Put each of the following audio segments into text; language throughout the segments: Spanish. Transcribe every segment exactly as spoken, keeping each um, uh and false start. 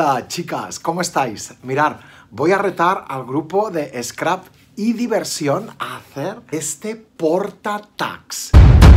Hola chicas, ¿cómo estáis? Mirad, voy a retar al grupo de Scrap y Diversión a hacer este porta-tags.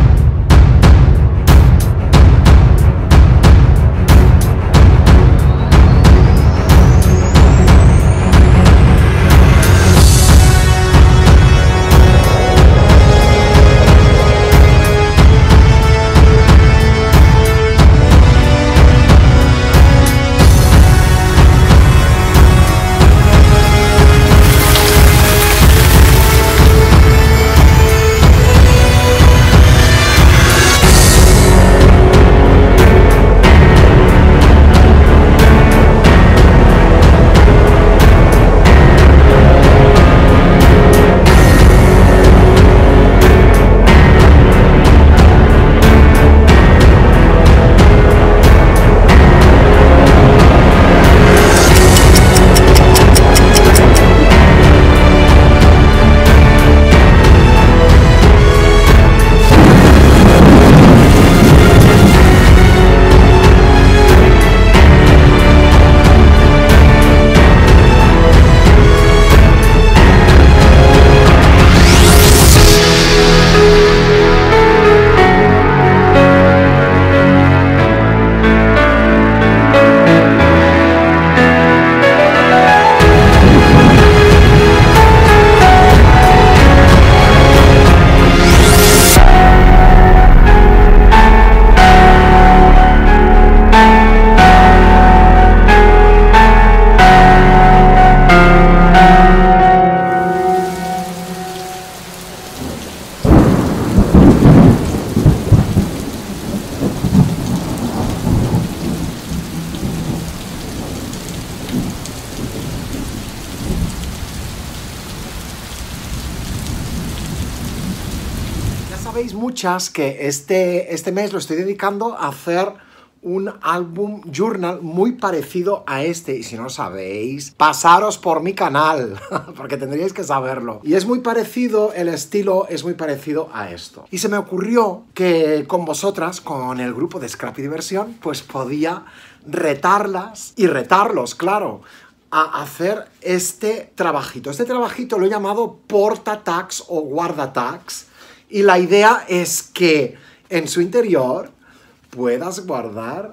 Sabéis muchas que este, este mes lo estoy dedicando a hacer un álbum journal muy parecido a este, y si no lo sabéis, pasaros por mi canal, porque tendríais que saberlo. Y es muy parecido, el estilo es muy parecido a esto. Y se me ocurrió que con vosotras, con el grupo de Scrap y Diversión, pues podía retarlas, y retarlos, claro, a hacer este trabajito. Este trabajito lo he llamado porta-tags o guarda-tags. Y la idea es que en su interior puedas guardar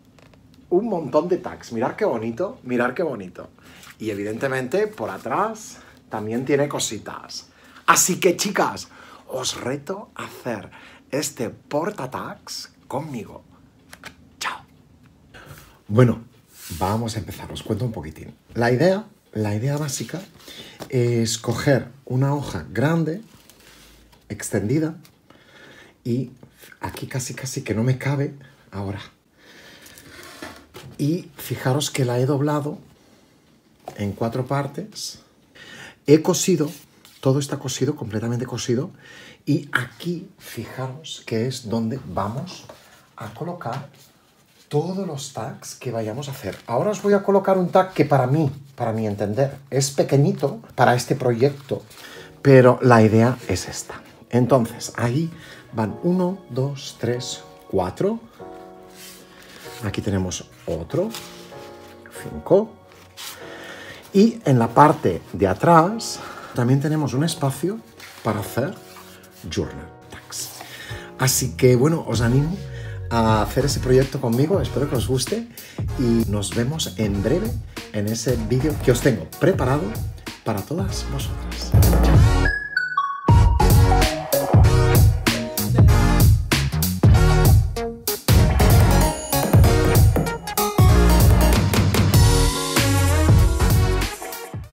un montón de tags. Mirad qué bonito, mirad qué bonito. Y evidentemente por atrás también tiene cositas. Así que chicas, os reto a hacer este porta-tags conmigo. Chao. Bueno, vamos a empezar, os cuento un poquitín. La idea, la idea básica es coger una hoja grande, extendida, y aquí casi casi que no me cabe ahora, y fijaros que la he doblado en cuatro partes, he cosido, todo está cosido, completamente cosido, y aquí fijaros que es donde vamos a colocar todos los tags que vayamos a hacer. Ahora os voy a colocar un tag que para mí, para mi entender, es pequeñito para este proyecto, pero la idea es esta. Entonces, ahí van uno, dos, tres, cuatro. Aquí tenemos otro, cinco. Y en la parte de atrás también tenemos un espacio para hacer journal tags. Así que, bueno, os animo a hacer ese proyecto conmigo. Espero que os guste y nos vemos en breve en ese vídeo que os tengo preparado para todas vosotras.